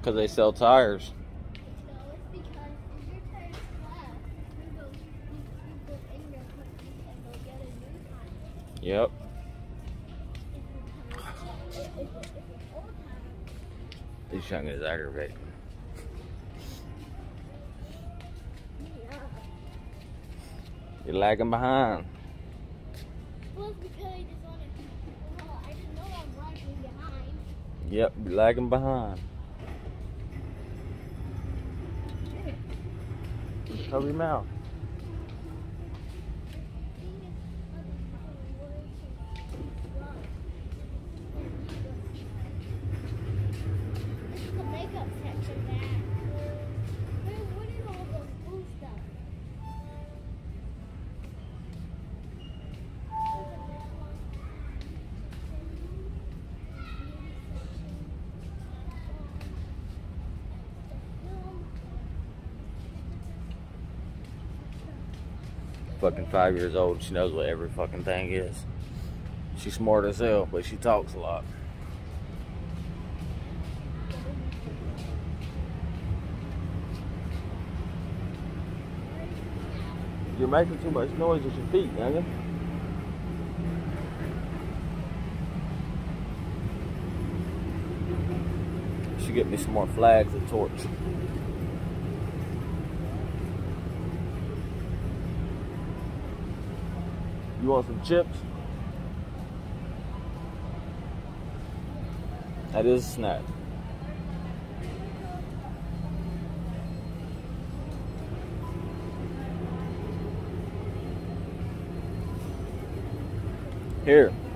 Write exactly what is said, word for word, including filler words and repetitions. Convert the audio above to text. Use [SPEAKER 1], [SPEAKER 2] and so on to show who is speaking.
[SPEAKER 1] Because they sell tires.
[SPEAKER 2] No, it's because if your tire's flat, you go, you, you go in your company and go get a new tire.
[SPEAKER 1] Yep.
[SPEAKER 2] If your tire's, if, if, if it's old tire.
[SPEAKER 1] This young is aggravating.
[SPEAKER 2] Yeah.
[SPEAKER 1] You're lagging behind.
[SPEAKER 2] Well, it's because I just want to, well, I just know I'm lagging behind.
[SPEAKER 1] Yep, you're lagging behind. Cover your mouth.
[SPEAKER 2] This is the makeup section, Dad. Where, where did all those blue stuff?
[SPEAKER 1] Fucking five years old. She knows what every fucking thing is. She's smart as hell, but she talks a lot. You're making too much noise with your feet, youngin. Should get me some more flags and torch. You want some chips? That is a snack. Here.